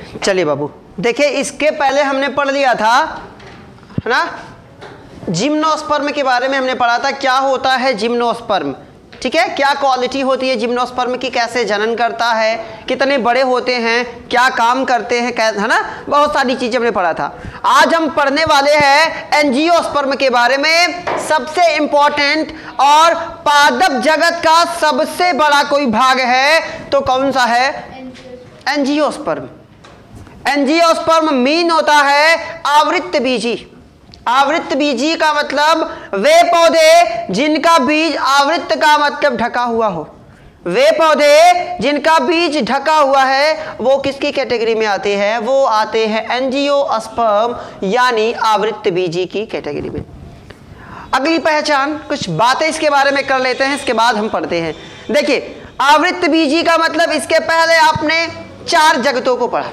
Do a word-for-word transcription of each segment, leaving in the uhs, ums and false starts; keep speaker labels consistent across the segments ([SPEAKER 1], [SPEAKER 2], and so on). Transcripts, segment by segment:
[SPEAKER 1] चलिए बाबू, देखिए इसके पहले हमने पढ़ लिया था, है ना, जिम्नोस्पर्म के बारे में हमने पढ़ा था। क्या होता है जिम्नोस्पर्म, ठीक है, क्या क्वालिटी होती है जिम्नोस्पर्म की, कैसे जनन करता है, कितने बड़े होते हैं, क्या काम करते हैं, है ना, बहुत सारी चीजें हमने पढ़ा था। आज हम पढ़ने वाले हैं एंजियोस्पर्म के बारे में, सबसे इंपॉर्टेंट और पादप जगत का सबसे बड़ा कोई भाग है तो कौन सा है, एंजियोस्पर्म। एंजियोस्पर्म मीन होता है आवृत्त बीजी। आवृत्त बीजी का मतलब वे पौधे जिनका बीज, आवृत्त का मतलब ढका हुआ हो, वे पौधे जिनका बीज ढका हुआ है वो किसकी कैटेगरी में आते हैं, वो आते हैं एंजियोस्पर्म यानी आवृत्त बीजी की कैटेगरी में। अगली पहचान, कुछ बातें इसके बारे में कर लेते हैं, इसके बाद हम पढ़ते हैं। देखिए आवृत्त बीजी का मतलब, इसके पहले आपने चार जगतों को पढ़ा।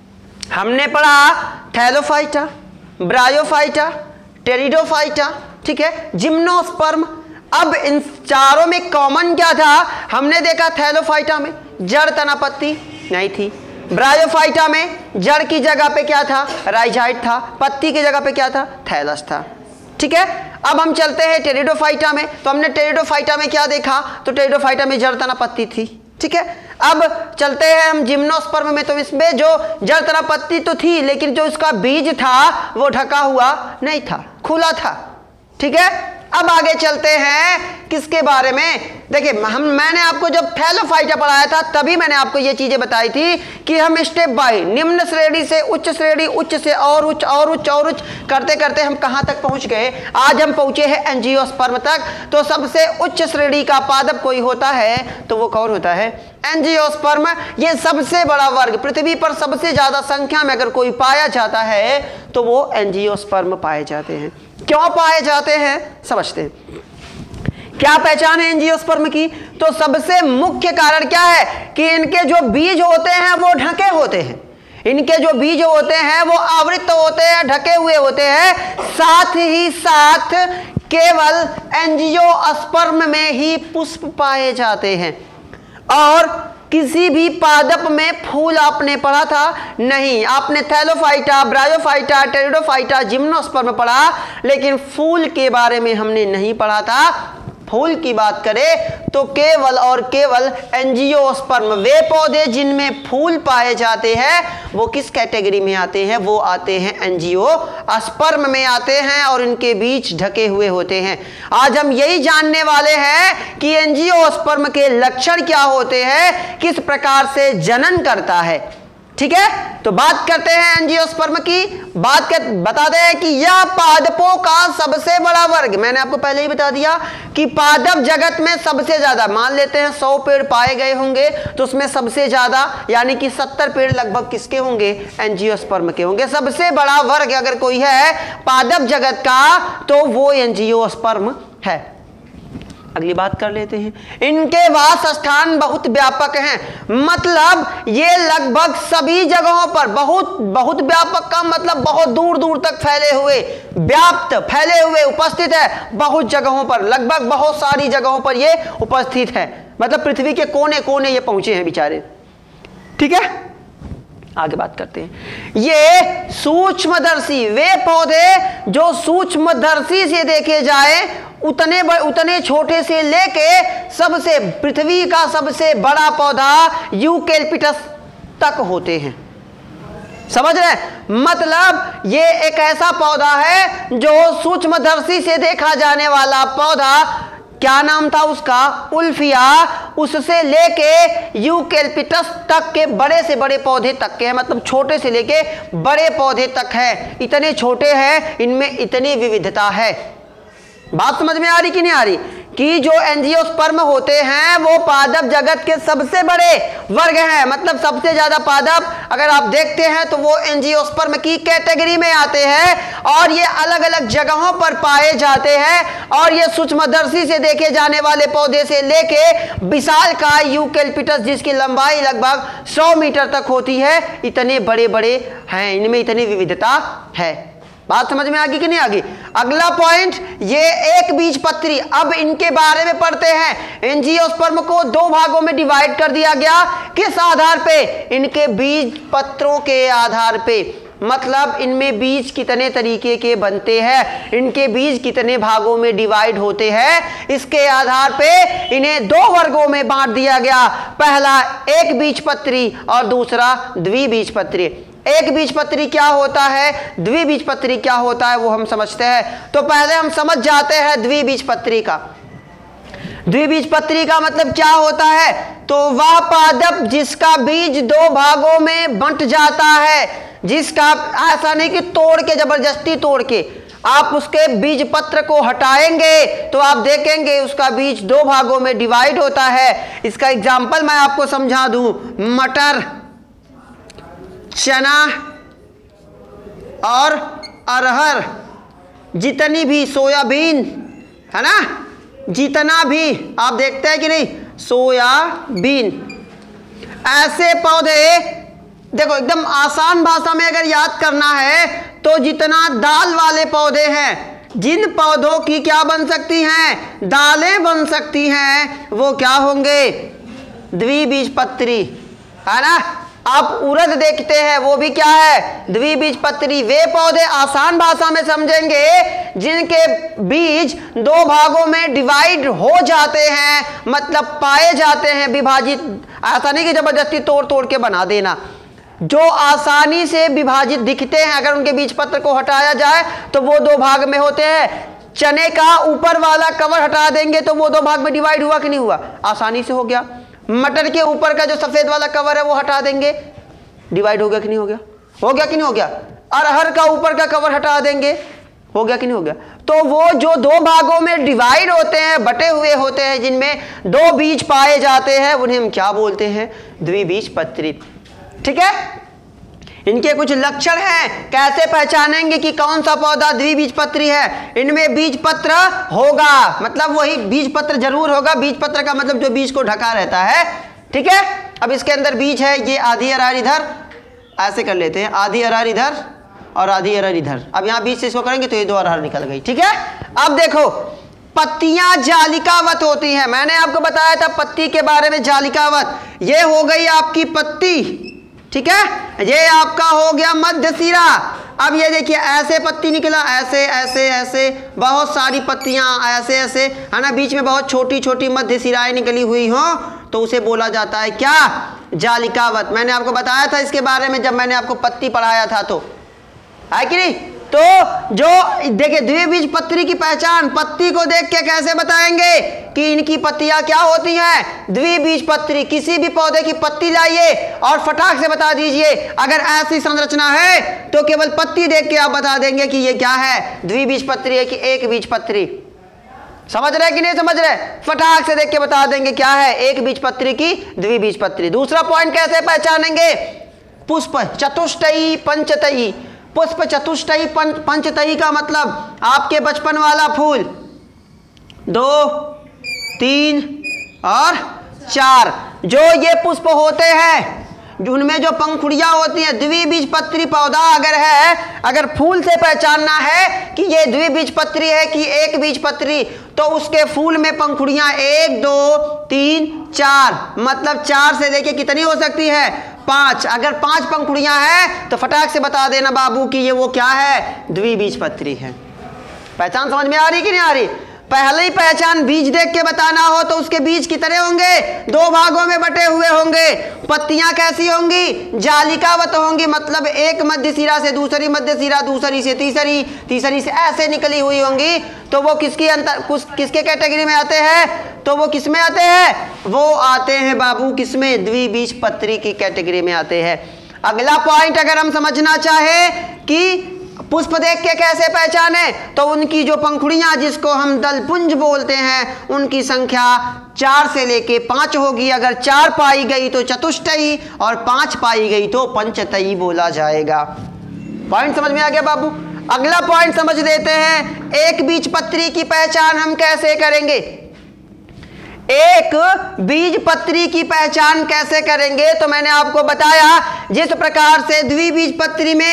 [SPEAKER 1] हमने पढ़ा थैलोफाइटा, ब्रायोफाइटा, टेरिडोफाइटा, ठीक है, जिम्नोस्पर्म। अब इन चारों में कॉमन क्या था, हमने देखा थैलोफाइटा में जड़ तना पत्ती नहीं थी, ब्रायोफाइटा में जड़ की जगह पे क्या था, राइजाइट था, पत्ती की जगह पे क्या था, थैलस था, ठीक है। अब हम चलते हैं टेरिडोफाइटा में, तो हमने टेरिडोफाइटा में क्या देखा, तो टेरिडोफाइटा में जड़ तना पत्ती थी, ठीक है। अब चलते हैं हम जिम्नोस्पर्म में, तो इसमें जो जड़ तना पत्ती तो थी लेकिन जो उसका बीज था वो ढका हुआ नहीं था, खुला था, ठीक है। अब आगे चलते हैं किसके बारे में, देखिए हम मैंने आपको जब थैलोफाइटा पढ़ाया था तभी मैंने आपको ये चीजें बताई थी कि हम स्टेप बाय निम्न श्रेणी से उच्च श्रेणी, उच्च से और उच्च और उच्च और उच्च करते करते हम कहां तक पहुंच गए, आज हम पहुंचे हैं एंजियोस्पर्म तक। तो सबसे उच्च श्रेणी का पादप कोई होता है तो वो कौन होता है, एंजियोस्पर्म। ये सबसे बड़ा वर्ग, पृथ्वी पर सबसे ज्यादा संख्या में अगर कोई पाया जाता है तो वो एंजियोस्पर्म पाए जाते हैं। क्यों पाए जाते हैं समझते हैं। क्या पहचान है एंजियोस्पर्म की, तो सबसे मुख्य कारण क्या है कि इनके जो बीज होते हैं वो ढके होते हैं, इनके जो बीज होते हैं वो आवृत होते हैं, ढके हुए होते हैं। साथ ही साथ केवल एंजियोस्पर्म में ही पुष्प पाए जाते हैं, और किसी भी पादप में फूल आपने पढ़ा था नहीं। आपने थैलोफाइटा, ब्रायोफाइटा, टेरिडोफाइटा, जिम्नोस्पर्म पढ़ा लेकिन फूल के बारे में हमने नहीं पढ़ा था। फूल की बात करें तो केवल और केवल एंजियोस्पर्म, वे पौधे जिनमें फूल पाए जाते हैं वो किस कैटेगरी में आते हैं, वो आते हैं एंजियोस्पर्म में आते हैं और इनके बीच ढके हुए होते हैं। आज हम यही जानने वाले हैं कि एंजियोस्पर्म के लक्षण क्या होते हैं, किस प्रकार से जनन करता है, ठीक है। तो बात करते हैं एंजियोस्पर्म की। बात कर बता दें कि यह पादपों का सबसे बड़ा वर्ग, मैंने आपको पहले ही बता दिया कि पादप जगत में सबसे ज्यादा, मान लेते हैं सौ पेड़ पाए गए होंगे तो उसमें सबसे ज्यादा यानी कि सत्तर पेड़ लगभग किसके होंगे, एंजियोस्पर्म के होंगे। सबसे बड़ा वर्ग अगर कोई है पादप जगत का तो वो एंजियोस्पर्म है। अगली बात कर लेते हैं, इनके वास स्थान बहुत व्यापक हैं, मतलब ये लगभग सभी जगहों पर, बहुत बहुत व्यापक का मतलब बहुत दूर दूर तक फैले हुए, व्याप्त फैले हुए उपस्थित है बहुत जगहों पर, लगभग बहुत सारी जगहों पर ये उपस्थित है, मतलब पृथ्वी के कोने कोने ये पहुंचे हैं बेचारे, ठीक है। आगे बात करते हैं, ये सूक्ष्मदर्शी, वे पौधे जो सूक्ष्मदर्शी से देखे जाए उतने उतने छोटे से लेके सबसे पृथ्वी का सबसे बड़ा पौधा यूकेलिप्टस तक होते हैं, समझ रहे हैं। मतलब ये एक ऐसा पौधा है जो सूक्ष्मदर्शी से देखा जाने वाला पौधा, क्या नाम था उसका, उल्फिया, उससे लेके यूकेलिप्टस तक के बड़े से बड़े पौधे तक के हैं, मतलब छोटे से लेके बड़े पौधे तक है, इतने छोटे हैं, इनमें इतनी विविधता है। बात समझ में आ रही कि नहीं आ रही, कि जो एंजियोस्पर्म होते हैं वो पादप जगत के सबसे बड़े वर्ग हैं, मतलब सबसे ज्यादा पादप अगर आप देखते हैं तो वो एंजियोस्पर्म की कैटेगरी में आते हैं, और ये अलग अलग जगहों पर पाए जाते हैं, और ये सूक्ष्मदर्शी से देखे जाने वाले पौधे से लेके विशालकाय यूकेलिप्टस जिसकी लंबाई लगभग सौ मीटर तक होती है, इतने बड़े बड़े हैं, इनमें इतनी विविधता है। बात समझ में आ गई कि नहीं आ गई? अगला पॉइंट, ये एक बीजपत्री। अब इनके बारे में पढ़ते हैं। एंजियोस्पर्म को दो भागों में डिवाइड कर दिया गया। किस आधार पे? इनके बीज पत्रों के आधार पे। मतलब इनमें बीज कितने तरीके के बनते हैं, इनके बीज कितने भागों में डिवाइड होते हैं, इसके आधार पे इन्हें दो वर्गों में बांट दिया गया। पहला एक बीजपत्री और दूसरा द्विबीजपत्री। एक बीजपत्री क्या होता है, द्विबीजपत्री क्या होता है, वो हम समझते हैं। तो पहले हम समझ जाते हैं द्विबीजपत्री का। द्विबीजपत्री का मतलब क्या होता है? तो वह पादप जिसका बीज दो भागों में बंट जाता है, जिसका ऐसा नहीं कि तोड़ के, जबरदस्ती तोड़ के आप उसके बीज पत्र को हटाएंगे तो आप देखेंगे उसका बीज दो भागों में डिवाइड होता है। इसका एग्जाम्पल मैं आपको समझा दूं। मटर, चना और अरहर, जितनी भी सोयाबीन है ना, जितना भी आप देखते हैं कि नहीं, सोयाबीन, ऐसे पौधे, देखो एकदम आसान भाषा में अगर याद करना है तो जितना दाल वाले पौधे हैं, जिन पौधों की क्या बन सकती हैं, दालें बन सकती हैं, वो क्या होंगे, द्विबीजपत्री, है ना। आप उड़द देखते हैं, वो भी क्या है, द्विबीजपत्री। वे पौधे आसान भाषा में समझेंगे जिनके बीज दो भागों में डिवाइड हो जाते हैं, मतलब पाए जाते हैं, विभाजित। ऐसा नहीं कि जबरदस्ती तोड़ तोड़ के बना देना। जो आसानी से विभाजित दिखते हैं, अगर उनके बीज पत्र को हटाया जाए तो वो दो भाग में होते हैं। चने का ऊपर वाला कवर हटा देंगे तो वो दो भाग में डिवाइड हुआ कि नहीं हुआ, आसानी से हो गया। मटर के ऊपर का जो सफेद वाला कवर है वो हटा देंगे, डिवाइड हो गया कि नहीं हो गया, हो गया कि नहीं हो गया। अरहर का ऊपर का कवर हटा देंगे, हो गया कि नहीं हो गया। तो वो जो दो भागों में डिवाइड होते हैं, बटे हुए होते हैं, जिनमें दो बीज पाए जाते हैं, उन्हें हम क्या बोलते हैं, द्विबीजपत्री। ठीक है। इनके कुछ लक्षण हैं, कैसे पहचानेंगे कि कौन सा पौधा द्विबीजपत्री है। इनमें बीज पत्र होगा, मतलब वही बीज पत्र जरूर होगा। बीज पत्र का मतलब जो बीज को ढका रहता है। ठीक है। अब इसके अंदर बीज है, ये आधी अरहर इधर, ऐसे कर लेते हैं, आधी अरहर इधर और आधी अरहर इधर। अब यहाँ बीज से इसको करेंगे तो ये दो अरहर निकल गई। ठीक है। अब देखो, पत्तियां जालिकावत होती हैं। मैंने आपको बताया था पत्ती के बारे में, जालिकावत। ये हो गई आपकी पत्ती, ठीक है। ये आपका हो गया मध्य सिरा। अब ये देखिए, ऐसे पत्ती निकला, ऐसे ऐसे ऐसे बहुत सारी पत्तियां ऐसे ऐसे, है ना, बीच में बहुत छोटी छोटी मध्य सिराएं निकली हुई हो तो उसे बोला जाता है क्या, जालिकावत। मैंने आपको बताया था इसके बारे में जब मैंने आपको पत्ती पढ़ाया था, तो है कि नहीं। तो जो देखिए द्विबीजपत्री की पहचान पत्ती को देख के कैसे बताएंगे कि इनकी पत्तियां क्या होती हैं, द्विबीजपत्री। किसी भी पौधे की पत्ती लाइए और फटाक से बता दीजिए, अगर ऐसी संरचना है तो केवल पत्ती देख के आप बता देंगे कि ये क्या है, द्विबीजपत्री है कि एक बीजपत्री। समझ रहे कि नहीं समझ रहे, फटाक से देख के बता देंगे क्या है, एक बीजपत्री की द्विबीजपत्री। दूसरा पॉइंट कैसे पहचानेंगे, पुष्प चतुष्टयी पंचतयी। पुष्प चतुष्टयी पंचतयी का मतलब आपके बचपन वाला फूल, दो, तीन और चार, जो ये पुष्प होते हैं, उनमें जो पंखुड़ियां होती हैं, द्विबीजपत्री पौधा अगर है, अगर फूल से पहचानना है कि ये द्विबीजपत्री है कि एक बीजपत्री, तो उसके फूल में पंखुड़ियां एक, दो, तीन, चार, मतलब चार से लेके कितनी हो सकती है, पांच। अगर पांच पंखुड़ियां हैं तो फटाक से बता देना बाबू कि ये वो क्या है, द्विबीजपत्री है। पहचान समझ में आ रही कि नहीं आ रही। पहले ही पहचान बीज देख के बताना हो तो उसके बीज कितने होंगे, दो भागों में बटे हुए होंगे। पत्तियां कैसी होंगी, जालिकावत होंगी, मतलब एक मध्य सिरा से दूसरी मध्य सिरा, दूसरी से तीसरी, तीसरी से ऐसे निकली हुई होंगी। तो वो किसकी अंतर किसके कैटेगरी में आते हैं, तो वो किस में आते हैं, वो आते हैं बाबू किसमें, द्विबीजपत्री की कैटेगरी में आते हैं। अगला पॉइंट अगर हम समझना चाहे कि पुष्प देख के कैसे पहचाने, तो उनकी जो पंखुड़ियां, जिसको हम दलपुंज बोलते हैं, उनकी संख्या चार से लेके पांच होगी। अगर चार पाई गई तो चतुष्टयी और पांच पाई गई तो पंचतयी बोला जाएगा। पॉइंट समझ में आ गया बाबू। अगला पॉइंट समझ लेते हैं, एक बीजपत्री की पहचान हम कैसे करेंगे। एक बीजपत्री की पहचान कैसे करेंगे, तो मैंने आपको बताया जिस प्रकार से द्विबीजपत्री में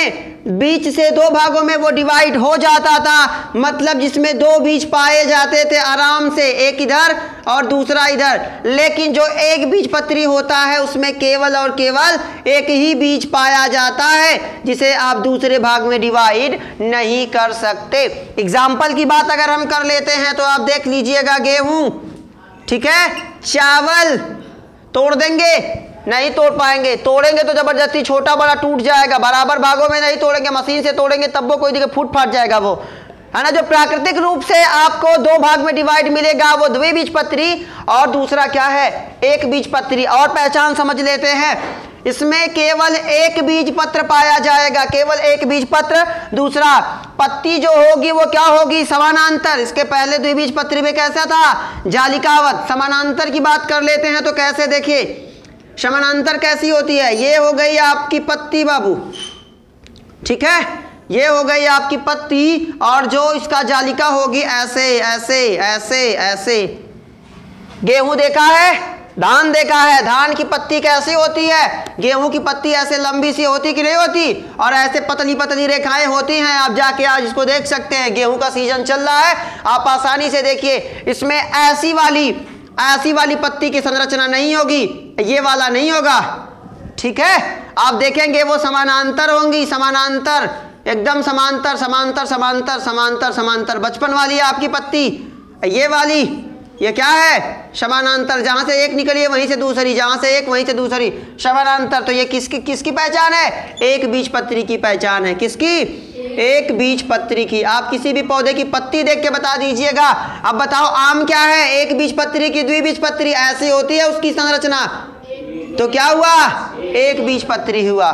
[SPEAKER 1] बीज से दो भागों में वो डिवाइड हो जाता था, मतलब जिसमें दो बीज पाए जाते थे आराम से, एक इधर और दूसरा इधर। लेकिन जो एक बीज पत्री होता है उसमें केवल और केवल एक ही बीज पाया जाता है, जिसे आप दूसरे भाग में डिवाइड नहीं कर सकते। एग्जाम्पल की बात अगर हम कर लेते हैं तो आप देख लीजिएगा, गेहूं, ठीक है, चावल, तोड़ देंगे, नहीं तोड़ पाएंगे, तोड़ेंगे तो जबरदस्ती छोटा बड़ा टूट जाएगा, बराबर भागों में नहीं तोड़ेंगे, मशीन से तोड़ेंगे तब वो कोई दिक्कत, फूट फाट जाएगा वो, है ना। जो प्राकृतिक रूप से आपको दो भाग में डिवाइड मिलेगा वो द्विबीजपत्री, और दूसरा क्या है, एक बीजपत्री। और पहचान समझ लेते हैं, इसमें केवल एक बीज पत्र पाया जाएगा, केवल एक बीज पत्र। दूसरा, पत्ती जो होगी वो क्या होगी, समानांतर। इसके पहले द्विबीजपत्री में कैसा था, जालिकावत। समानांतर की बात कर लेते हैं तो कैसे, देखिए समानांतर कैसी होती है, ये हो गई आपकी पत्ती बाबू, ठीक है, ये हो गई आपकी पत्ती, और जो इसका जालिका होगी ऐसे ऐसे ऐसे ऐसे। गेहूं देखा है, धान देखा है, धान की पत्ती कैसी होती है, गेहूं की पत्ती ऐसे लंबी सी होती कि नहीं होती, और ऐसे पतली पतली रेखाएं होती हैं। आप जाके आज इसको देख सकते हैं, गेहूं का सीजन चल रहा है, आप आसानी से देखिए, इसमें ऐसी वाली ऐसी वाली पत्ती की संरचना नहीं होगी, ये वाला नहीं होगा, ठीक है। आप देखेंगे वो समानांतर होंगी, समानांतर, एकदम समांतर समांतर समांतर समांतर समांतर। बचपन वाली है आपकी पत्ती, ये वाली, ये क्या है, समानांतर, जहां से एक निकली है वहीं से दूसरी, जहां से एक वहीं से दूसरी, समानांतर। तो ये किसकी किसकी पहचान है, एक बीजपत्री की पहचान है, किसकी, एक बीजपत्री की। आप किसी भी पौधे की पत्ती देख के बता दीजिएगा। अब बताओ आम क्या है, एक बीजपत्री की द्विबीजपत्री, ऐसी होती है उसकी संरचना, तो क्या हुआ, एक बीजपत्री हुआ।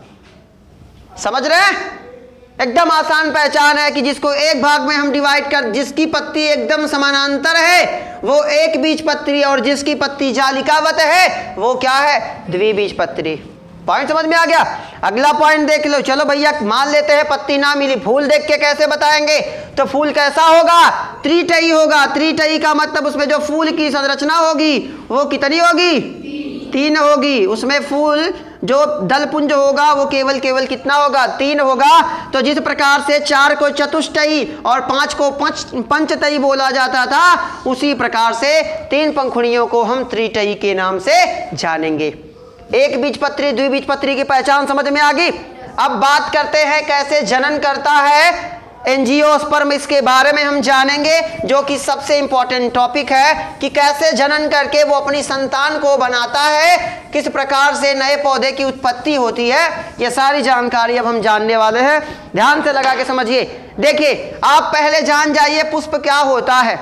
[SPEAKER 1] समझ रहे हैं, एकदम आसान पहचान है कि जिसको एक भाग में हम डिवाइड कर, जिसकी पत्ती एकदम समानांतर है वो एक बीजपत्री, और जिसकी पत्ती जालिकावत है वो क्या है, द्विबीजपत्री। पॉइंट समझ में आ गया। अगला पॉइंट देख लो, चलो भैया मान लेते हैं पत्ती ना मिली, फूल देख के कैसे बताएंगे, तो फूल कैसा होगा, त्रिटयी होगा। त्रिटयी का मतलब उसमें जो फूल की संरचना होगी वो कितनी होगी, तीन होगी। उसमें फूल जो दलपुंज होगा वो केवल केवल कितना होगा, तीन होगा। तो जिस प्रकार से चार को चतुष्टयी और पांच को पंच पंचतयी बोला जाता था, उसी प्रकार से तीन पंखुड़ियों को हम त्रिटयी के नाम से जानेंगे। एक बीजपत्री द्विबीजपत्री की पहचान समझ में आ गई। अब बात करते हैं कैसे जनन करता है एंजियोस्पर्म, इसके बारे में हम जानेंगे, जो कि सबसे इंपॉर्टेंट टॉपिक है कि कैसे जनन करके वो अपनी संतान को बनाता है, किस प्रकार से नए पौधे की उत्पत्ति होती है, ये सारी जानकारी अब हम जानने वाले हैं। ध्यान से लगा के समझिए। देखिए आप पहले जान जाइए पुष्प क्या होता है,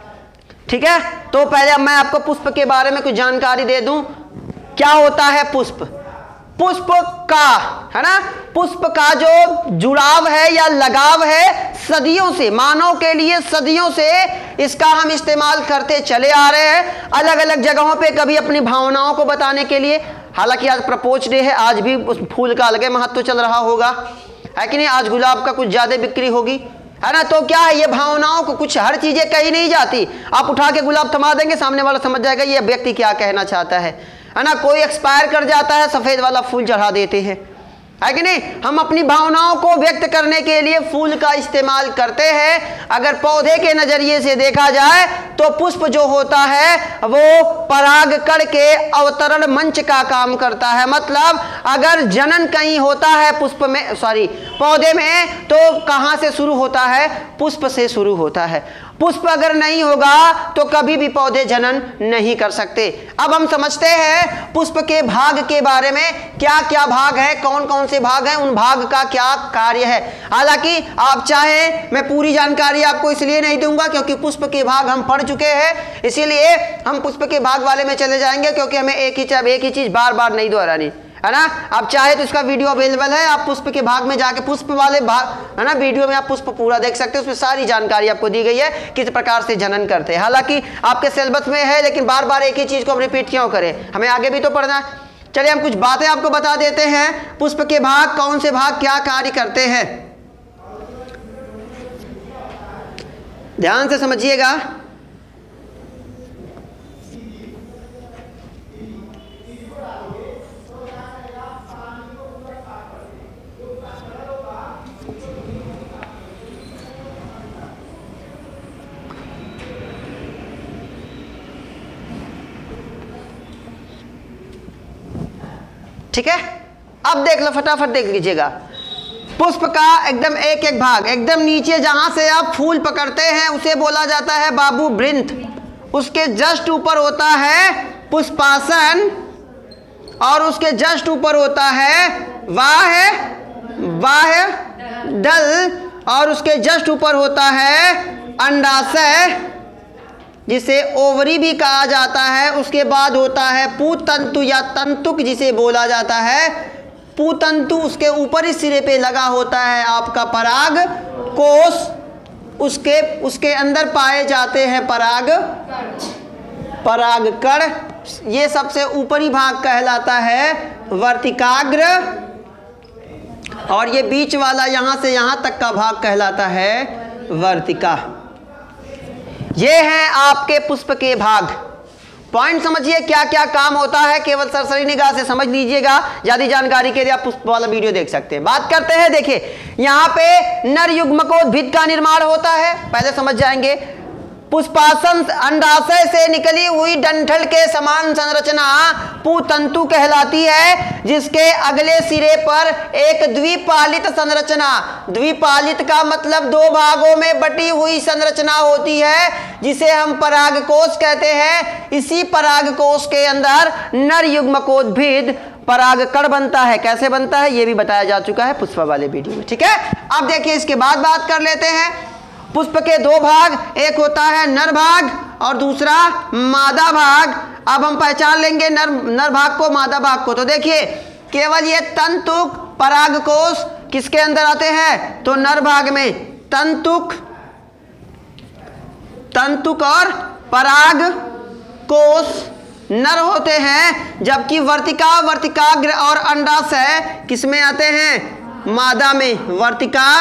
[SPEAKER 1] ठीक है। तो पहले अब मैं आपको पुष्प के बारे में कुछ जानकारी दे दूं। क्या होता है पुष्प, पुष्प का, है ना, पुष्प का जो जुड़ाव है या लगाव है सदियों से, मानव के लिए सदियों से इसका हम इस्तेमाल करते चले आ रहे हैं अलग अलग जगहों पे, कभी अपनी भावनाओं को बताने के लिए। हालांकि आज प्रपोज डे है, आज भी उस फूल का अलग महत्व चल रहा होगा, है कि नहीं। आज गुलाब का कुछ ज्यादा बिक्री होगी, है ना। तो क्या है, ये भावनाओं को, कुछ हर चीजें कही नहीं जाती। आप उठा के गुलाब थमा देंगे, सामने वाला समझ जाएगा ये व्यक्ति क्या कहना चाहता है, है ना। कोई एक्सपायर कर जाता है, सफेद वाला फूल चढ़ा देते हैं, है कि नहीं। हम अपनी भावनाओं को व्यक्त करने के लिए फूल का इस्तेमाल करते हैं। अगर पौधे के नजरिए से देखा जाए तो पुष्प जो होता है वो परागकण के अवतरण मंच का काम करता है। मतलब अगर जनन कहीं होता है पुष्प में, सॉरी पौधे में, तो कहां से शुरू होता है, पुष्प से शुरू होता है। पुष्प अगर नहीं होगा तो कभी भी पौधे जनन नहीं कर सकते। अब हम समझते हैं पुष्प के भाग के बारे में, क्या क्या भाग है, कौन कौन से भाग हैं, उन भाग का क्या कार्य है। हालांकि आप चाहें मैं पूरी जानकारी आपको इसलिए नहीं दूंगा क्योंकि पुष्प के भाग हम पढ़ चुके हैं, इसीलिए हम पुष्प के भाग वाले में चले जाएंगे, क्योंकि हमें एक ही एक ही चीज बार बार नहीं दोहरानी, है ना। आप चाहे तो इसका वीडियो अवेलेबल है, आप पुष्प के भाग में जाके पुष्प वाले भाग, है ना, वीडियो में आप पुष्प पूरा देख सकते हैं। उसमें सारी जानकारी आपको दी गई है किस प्रकार से जनन करते हैं। हालांकि आपके सिलेबस में है, लेकिन बार बार एक ही चीज को हम रिपीट क्यों करें, हमें आगे भी तो पढ़ना है। चलिए हम कुछ बातें आपको बता देते हैं, पुष्प के भाग, कौन से भाग क्या कार्य करते हैं, ध्यान से समझिएगा। ठीक है, अब देख लो, फटाफट देख लीजिएगा। पुष्प का एकदम एक एक भाग, एकदम नीचे जहां से आप फूल पकड़ते हैं उसे बोला जाता है बाबू वृंत। उसके जस्ट ऊपर होता है पुष्पासन और उसके जस्ट ऊपर होता है वाह वाह दल और उसके जस्ट ऊपर होता है अंडाशय जिसे ओवरी भी कहा जाता है। उसके बाद होता है पूतंतु या तंतुक जिसे बोला जाता है पूतंतु। उसके ऊपर ही सिरे पे लगा होता है आपका पराग कोश। उसके उसके अंदर पाए जाते हैं पराग परागकण। ये सबसे ऊपरी भाग कहलाता है वर्तिकाग्र और ये बीच वाला यहाँ से यहाँ तक का भाग कहलाता है वर्तिका। ये हैं आपके पुष्प के भाग। पॉइंट समझिए क्या क्या काम होता है, केवल सरसरी निगाह से समझ लीजिएगा। ज्यादा जानकारी के लिए आप पुष्प वाला वीडियो देख सकते हैं। बात करते हैं, देखिए यहाँ पे नर युग्मकोद्भिद का निर्माण होता है, पहले समझ जाएंगे। पुष्पासन अंडाशय से निकली हुई डंठल के समान संरचना पूतंतु कहलाती है, जिसके अगले सिरे पर एक द्विपालित संरचना, द्विपालित का मतलब दो भागों में बटी हुई संरचना होती है जिसे हम परागकोश कहते हैं। इसी परागकोश के अंदर नर युग्मकोद्भिद परागकण बनता है। कैसे बनता है ये भी बताया जा चुका है पुष्प वाले वीडियो में, ठीक है। अब देखिए इसके बाद बात कर लेते हैं। पुष्प के दो भाग, एक होता है नर भाग और दूसरा मादा भाग। अब हम पहचान लेंगे नर नर भाग को, मादा भाग को। तो देखिए केवल ये तंतुक परागकोश किसके अंदर आते हैं, तो नर भाग में तंतुक तंतुक और परागकोश नर होते हैं, जबकि वर्तिका वर्तिकाग्र और अंडाशय किसमें आते हैं, मादा में। वर्तिका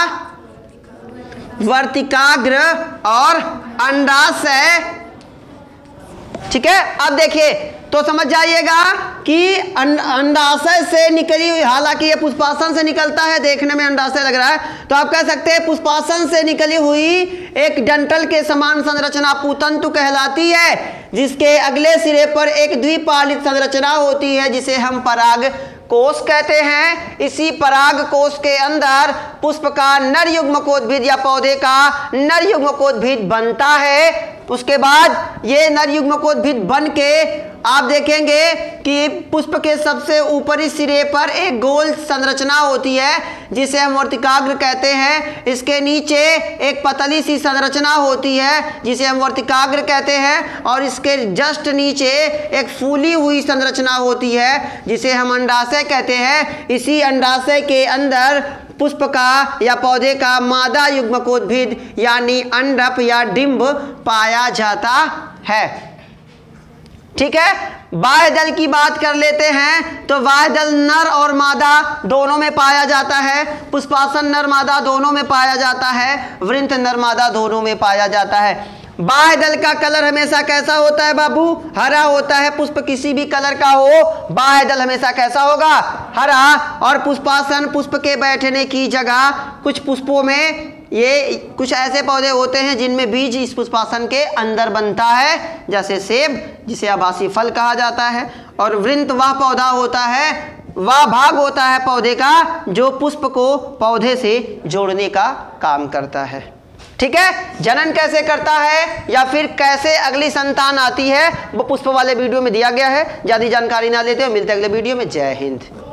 [SPEAKER 1] वर्तिकाग्र और अंडाशय, ठीक है। अब देखिए तो समझ जाइएगा कि अंडाशय से निकली हुई, हालांकि ये पुष्पासन से निकलता है, देखने में अंडाशय लग रहा है, तो आप कह सकते हैं पुष्पासन से निकली हुई एक डंठल के समान संरचना पूतंतु कहलाती है, जिसके अगले सिरे पर एक द्विपालित संरचना होती है जिसे हम पराग कोश कहते हैं। इसी पराग कोश के अंदर पुष्प का नर युग्मकोद्भिद या पौधे का नर युग्मकोद्भिद बनता है। उसके बाद ये नर युग्मकोद्भिद बन के आप देखेंगे कि पुष्प के सबसे ऊपरी सिरे पर एक गोल संरचना होती है जिसे हम वर्तिकाग्र कहते हैं। इसके नीचे एक पतली सी संरचना होती है जिसे हम वर्तिकाग्र कहते हैं और इसके जस्ट नीचे एक फूली हुई संरचना होती है जिसे हम अंडाशय कहते हैं। इसी अंडाशय के अंदर पुष्प का या पौधे का मादा युग्मकोद्भिद यानी अंडप या डिंब पाया जाता है, ठीक है। बाह्य दल की बात कर लेते हैं तो बाह्य दल नर और मादा दोनों में पाया जाता है। पुष्पासन नर मादा दोनों में पाया जाता है, वृंत नर मादा दोनों में पाया जाता है। बाह्य दल का कलर हमेशा कैसा होता है बाबू, हरा होता है। पुष्प किसी भी कलर का हो, बाह्य दल हमेशा कैसा होगा, हरा। और पुष्पासन पुष्प के बैठने की जगह, कुछ पुष्पों में ये कुछ ऐसे पौधे होते हैं जिनमें बीज इस पुष्पासन के अंदर बनता है, जैसे सेब जिसे आभासी फल कहा जाता है। और वृंत वह पौधा होता है, वह भाग होता है पौधे का जो पुष्प को पौधे से जोड़ने का काम करता है, ठीक है। जनन कैसे करता है या फिर कैसे अगली संतान आती है वो पुष्प वाले वीडियो में दिया गया है। ज्यादा जानकारी ना लेते हो, मिलते अगले वीडियो में। जय हिंद।